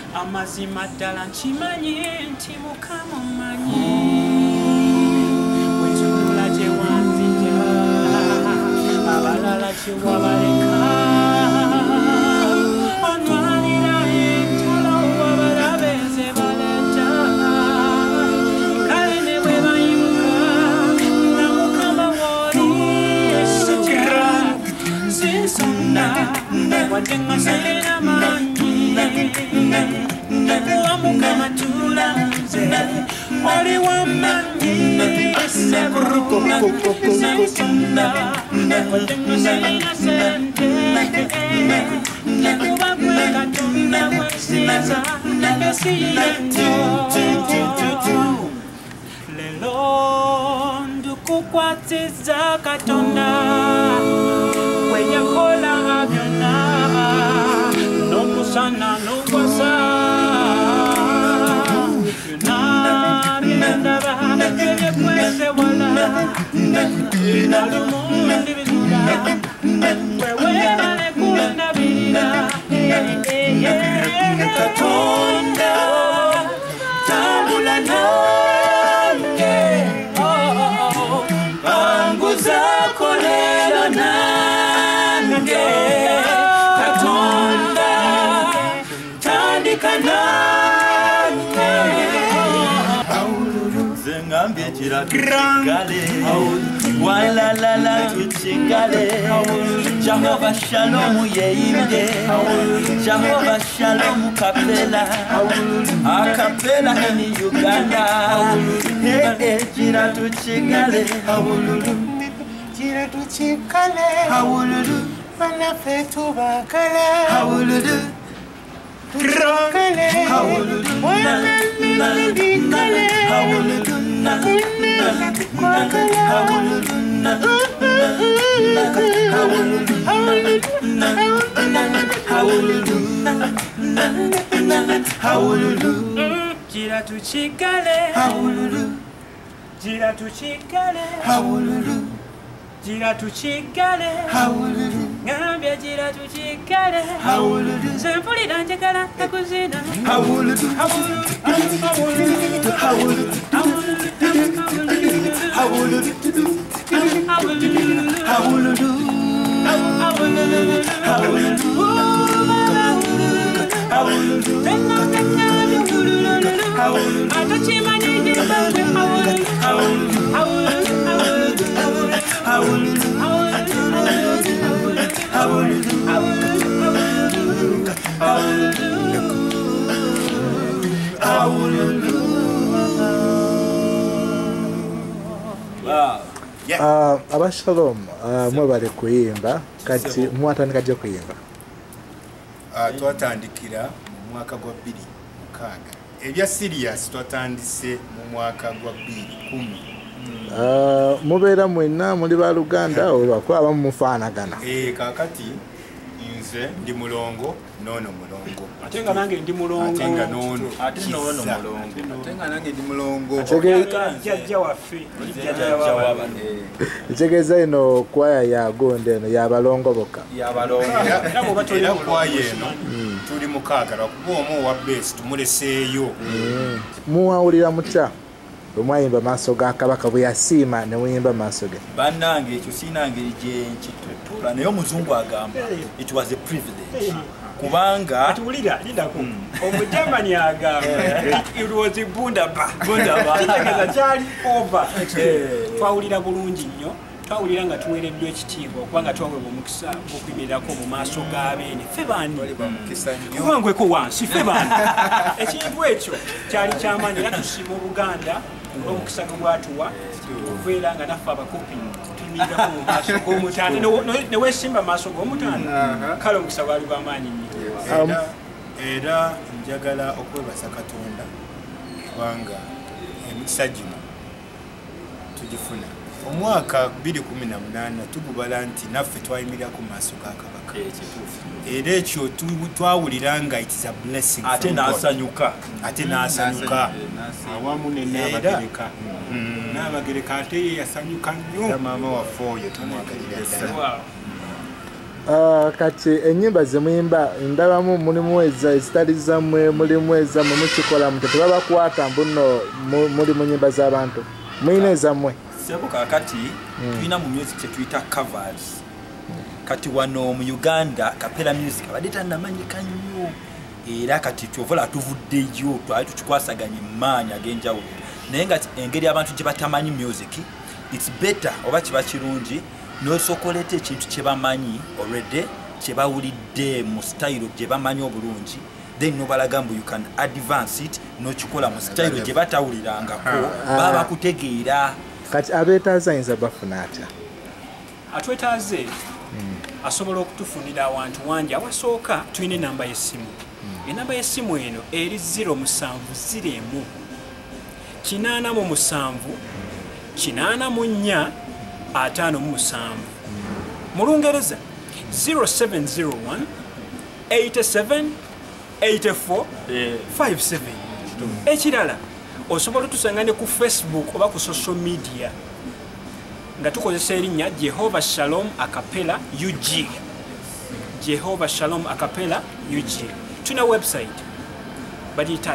amazima ddala nkimanyi nti Mukama omanyi wetunula gye wanzija abalala kye wabaleka onwanira entalo wabalabe ze baleta kale ne bwe bayimuka nga Mukama wooli esukira sinsonna wadde nga sirina maanyi kuba Mukama tulanze oli w'amaanyi sinsonna wadde nga sirina sente kuba gwe Katonda bwesiza esiyento lelo ndukukwatiza Katonda yakola byonna n'omusana n'ogwasa byonna byendaba ebyekwese wala nalumu ndibizula weweebale kundabirira Katonda tambula nange banguzaako leero nange Katonda tandika nange zengambye kirakale walalala tuchingale Jehova Shalom yeimbe Jehova Shalom kapela akapela in Uganda jira tuchingale jira tuchingale bana fetu bakale Rangale, Gira tu chikale, gira tu chikale, gira tu chikale, ngambia gira tu chikale, sempuli danjekala takuzina, Abashalom mwebale kuyimba kati mwatandika gye kuyimba twatandikira mu mwaka gwa 2006 ebya serious twatandise mu mwaka gwa 2010 mubeera mwenna muli ba Luganda olwako abamu mufaanagana kakati nze ndi mulongo nono mulongo ate nga nange ndi mulongo ate nga nono ate nono mulongo ate nga nange ndi mulongo jjajja waffe kitegeeza ino kwaya ya Gonde eno yabalongo bokka era kwaya eno tuli mukaaga lwakuba omu owa base tumuleseeyo muwawulira mutya bwe mwayimba maaso ga Kabaka bwe yasiima ne muyimba maaso ge bannange ekyo siina ngeri gye nkitutuula naye omuzungu agamba it was a privilege kubanga atuwulira lindako omujamani agamba it was a bundaba kitegeeza kyali over twawulira bulungi nnyo twawulira nga tuweereddwa ekitiibwa kubanga twaweebwa omukisa gw'okuyimirirako mu maaso g'abeene ffe bani kubangweko wansi ffe bani ekintu ekyo kyali kyamaanyi era tusiima Obuganda olw'omukisa gwe gwatuwa okubeera nga naffe abakopi tuyimirirako mu maaso g'omutaana ne weesimba maaso g'omutaana kale omukisa gwali gw'amaanyi nnyo era njagala okwebaza Katonda kubanga emikisa gino tugifuna omwaka 2018 tugubala nti naffe twayimirira ku maaso ga Kabaka era ekyo twawulira nga it is a blessing ate n'asanyuka awamu ne Nnabagereka ate ye yasanyuka nnyo maama waffe oyo tumwagalira ddala kati ennyimba zemuyimba ndabamu mulimu ezitali zammwe mulimu ezammwe mukikola mute tebabakwata mbuno muli mu nnyimba z'abantu muyina ezammwe sebo kakati tulina mu music kyetuyita covers kati wano mu Uganda kapera music abadde tannamanyika nnyo era kati kyovola tuvuddeyo twali tukikwasaganya emaanyi ag'enjawulo naye nga engeri abantu gye batamanyi music it's better oba kiba kirungi n'osookoleta ekintu kye bamanyi already kye bawulidde mu style gye bamanyi obulungi then nobalaga mbu you can advance it n'okikola mu style gye batawulirangako baba bakutegeera kati abeetaaze ayinza bafuna atya atwetaaze asobola okutufunira awantu wangi awasooka tulina enamba y'essimu enamba y'essimu eno eri 070 887 884 57 mu Lungereza 0701 87 84 57 ekirala osobola otusanga ne ku Facebook oba ku social media nga tukozesa erinnya Jehovah Shalom Acapella UG Jehovah Shalom Acapella UG tuna website badita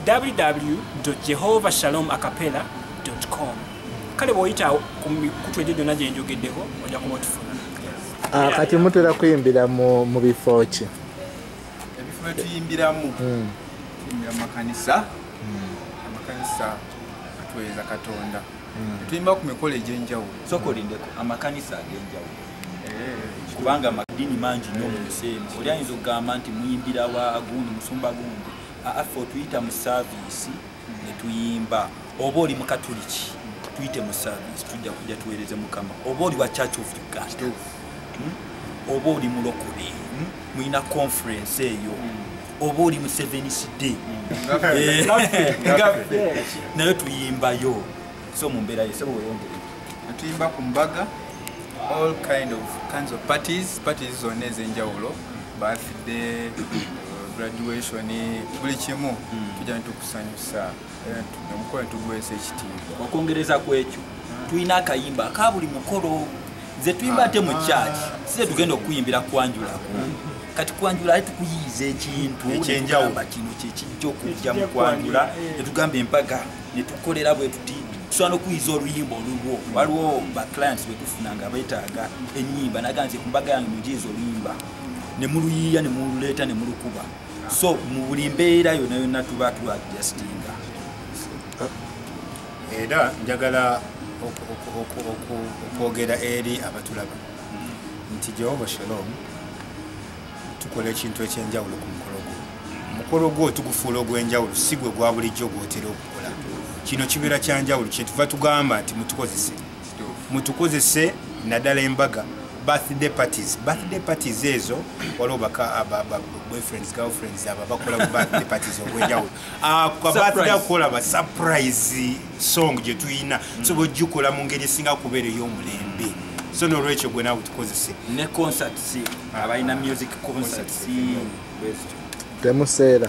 www.jehovahshalomacapella.com kale bw'oyita ku mikutu gyonna gye njogeddeko ojja kuba otufuna kati mutera kuyimbira mu bifo ki ebifo byetuyimbiramu tuyimbira makanisa atuweereza Katonda tuyimba ku mikolo egy'enjawulo sokolindeko amakanisa ag'enjawulo kubanga amadini mangi nnyo mu nsi eno oli ayinza okugamba nti muyimbira wa gundi musumba gundi affe otuyita mu saavisi ne tuyimba oba oli mu katuliki tuyite mu saavisi tujja kujja tuweereze Mukama oba oli wa Church of Uganda oba oli mulokole muyina conference eyo oba oli mu Seventh Day nayo tuyimbayo so mu mbeera yesebo weyongere tuyimba ku mbaga all kinds of parties zonna ez'enjawulo birthday graduation buli kimu tujja netukusanyusa omukolo netuguweesa ekitiibwa okwongereza kwekyo tulina akayimba aka buli mukolo ze tuyimba ate mu church size tugenda okuyimbira kwanjulako kati kwanjula ate tukuyiiza ekintu ekyenjawulo kino kyekijja okujja mu kwanjula netugamba embaga netukolera bwe tuti tusobola okuyiiza oluyimba olulwo waliwo ba clients betufunanga beetaaga ennyimba naga nti ku mbaga yange mugiyiza oluyimba ne muluyiiya ne mululeeta ne mulukuba so mu buli mbeera yonna yonna tuba tuadjustinga era njagala okwogera eri abatulaba nti Jehovah Shalom tukola ekintu ekyenjawulo ku mukolo gwo tugufuula ogw'enjawulo si gwe gwa bulijjo gwotera okukola kino kibeera kyanjawulo kyetuva tugamba nti mutukozese naddala embaga birthday parties ezo waliwo boyfriends girlfriends aba bakola birthday parties ogw'enjawulo birthday akola ba surprise song gye tuyina so bw'ojjukola mu ngeri esinga kubeera ey'omulembe so n'olwekyo gwe naawe tukozese ne concerts abalina music concerts temuseera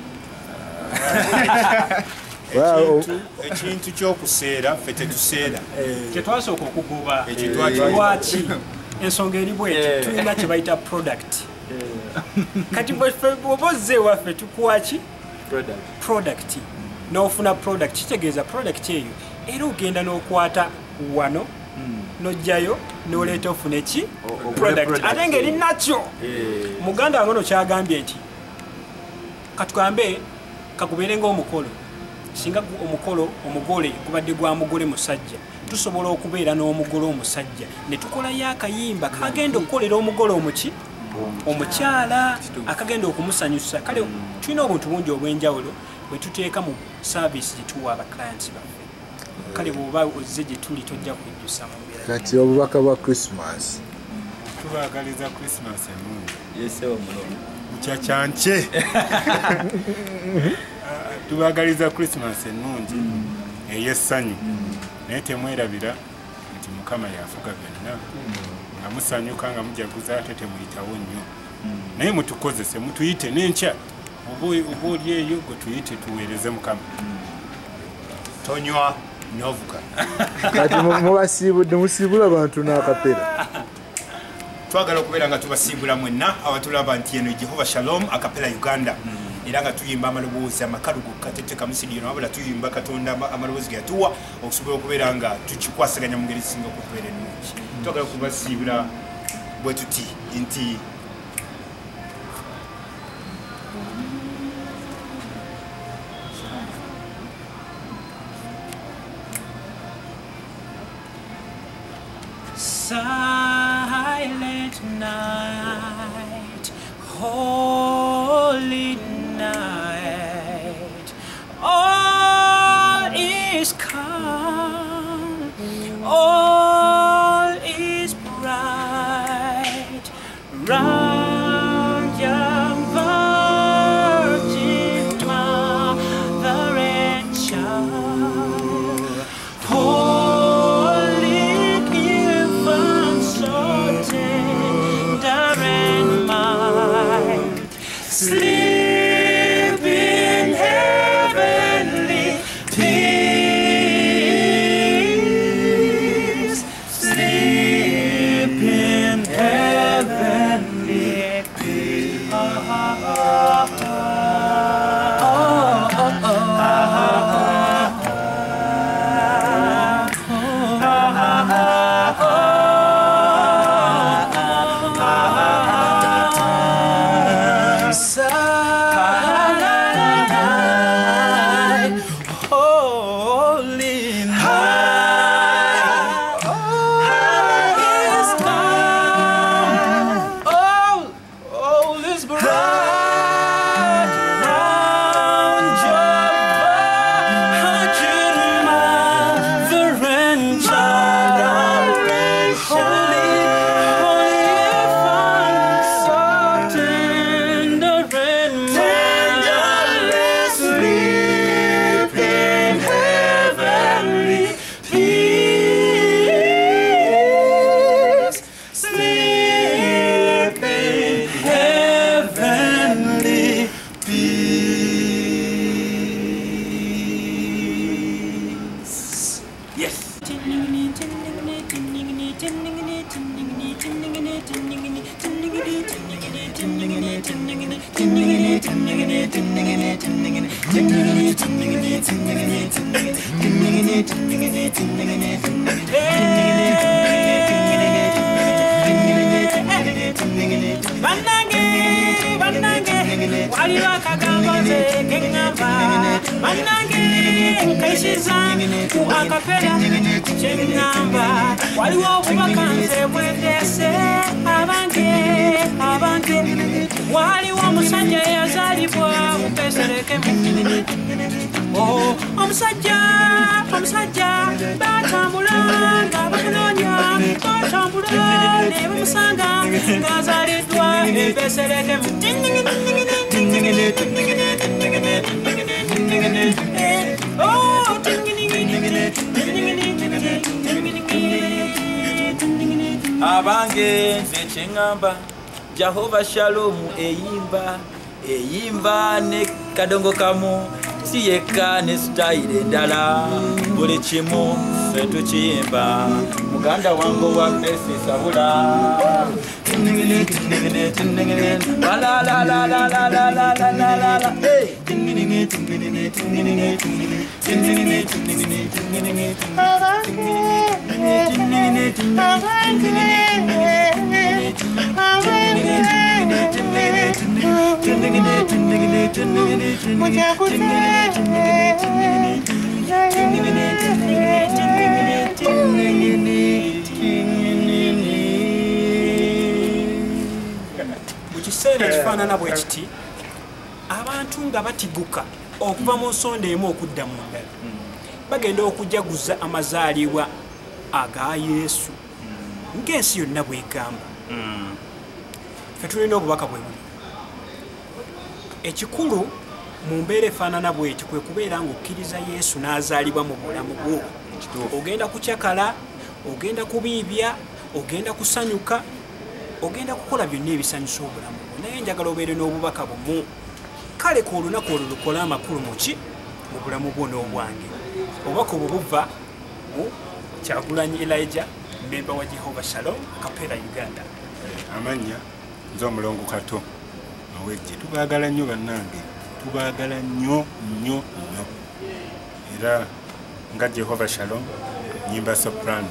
ekintu ky'okuseera ffe tetuseera kyetwasooka okugoba lwaki ensonga eri bweti tulina kye bayita product kati bwoba ozze ewaffe tukuwaki product n'ofuna product kitegeeza product eyo era ogenda n'okwata wano n'ojjayo n'oleeta ofuna eki product ate ngeri nakyo muganda wange ono kyagambye nti katugambe kagubeere ng'omukolo singa omukolo omugole gubadde gwa mugole musajja tusobola okubeera n'omugole omusajja ne tukolayo akayimba kagenda okukolera omugole omuki omukyala akagenda okumusanyusa kale tulina obuntu bungi obw'enjawulo bwe tuteeka mu saavisi gye tuwa abaclients baffe kale bw'oba ozze gye tuli tojja kujjusa mu mbeera kati obubaka bwa Christmas tubaagaliza Christmas ennungi yesewo mulongo mukyakyanke tubaagaliza Christmas ennungi ey'essanyu naye temwerabira nti Mukama yafuga byonna nga musanyuka nga mujaguza ate temuyitawo nnyo naye mutukozese mutuyite n'enkya oba oli eyo gwe tuyite tuweereze Mukama tonywa novuga kati mubasiibudde musiibula abantu n'akapera twagala okubeera nga tubasiibula mwenna abatulaba nti eno Jehova Shalom akapela Uganda era nga tuyimba amaloboozi amakalugu kateteka musidi wabula tuyimba Katonda amaloboozi ge yatuwa okusobola okubeera nga tukikwasaganya mu ngeri zisinga okubeera ennungi twagala kubasiibula bwe tuti nti Silent night, holy night, all is calm, all is bright, round young Virgin Mother and Child. Sleep in heavenly peace. Sleep in heavenly peace. Abange nze kyengamba Jehova Shalom eyimba ne kadongo kamu siyeka ne style endala buli kimu ffe tukiyimba muganda wange wa Messi Sabula la la la la la la la la la la mukiseera ekifaanana bwe kiti abantu nga batiguka okuva mu nsonda emu okudda mu ndala bagenda okujaguza amazaalibwa aga Yesu ng'ensi yonna bwegamba ffe tulina obubaka bwe buli ekikulu mu mbeera efaanana bweti kwe kubeera ng'okkiriza Yesu n'azaalibwa mu bulamu bwo ogenda kukyakala ogenda kubiibya ogenda kusanyuka ogenda kukola byonna ebisanyusa obulamu bwo naye njagala obeere n'obubaka bumu kale ku olunaku olwo lukola amakulu muki mu bulamu bwo n'obwange obubaka obwo buva mu Kyagulanyi Elijah mmemba wa Jehova Shalom Kapera Uganda amanya nze omulongo kato awejje tubaagala nnyo bannange tubaagala nnyo nnyo nnyo era nga Jehova Shalom nyimba soprano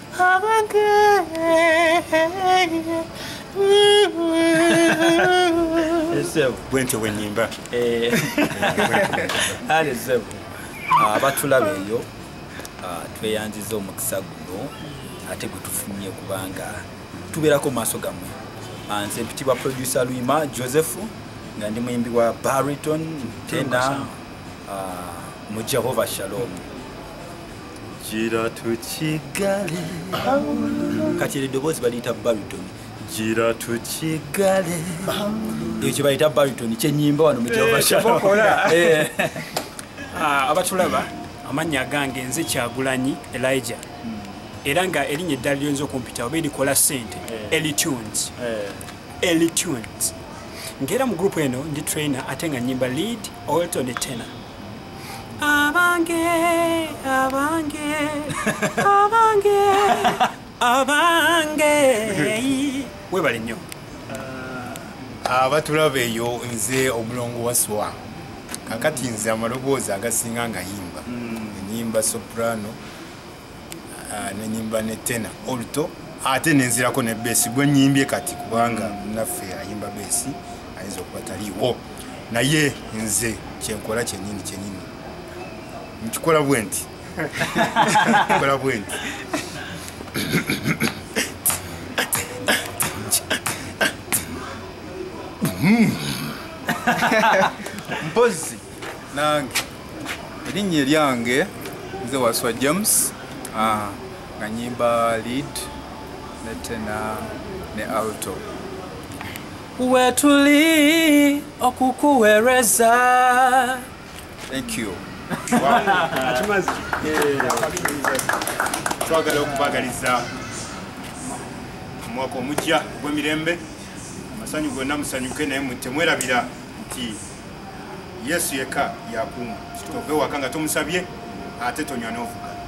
bwentyo bwe nyimba ale zebo abatulaba eyo tweyanziza omukisa guno ate gwe tufunye kubanga tubeerako maaso gammwe. Nze mpitibwa producer Lwima Joseph nga ndi muyimbi wa bariton tena mu Jehova Shalom. Gira tukigale kati eddoboozi baliyita bariton. Gira tukigale ekyo bayita bariton kyenyimba wano mu Jehova Shalom. Abatulaba amannya gange nze Kyagulanyi Elijah era nga erinnya eddala lyonza okumpita oba erikola ssente Elitunes. Elitunes ngera mu group eno ndi trainer ate nga nyimba lead alto ne tenor. Abange abange abange abange webale nnyo. Abatulaba eyo nze omulongo wa Swa kakati nze amaloboozi agasinga nga yimba enyimba soprano nenyimba ne tenor alto ate nenzirako ne bass gwe nyimbye kati kubanga naffe ayimba bass ayinza okuba taliiwo naye nze kyenkola kyennyini nkikola bwe nti nkikola bwe nti mpozi nange erinnya eryange nze Waswa James nga nyimba lead ne tenor ne alto. Wetuli okukuweereza. Thank you. twagala okubagaliza omwaka omujja gw'emirembe amasanyu gonna musanyuke naye temwerabira nti Yesu yekka yakuuma kitove waka nga tomusabye ate tonywa n'ovuga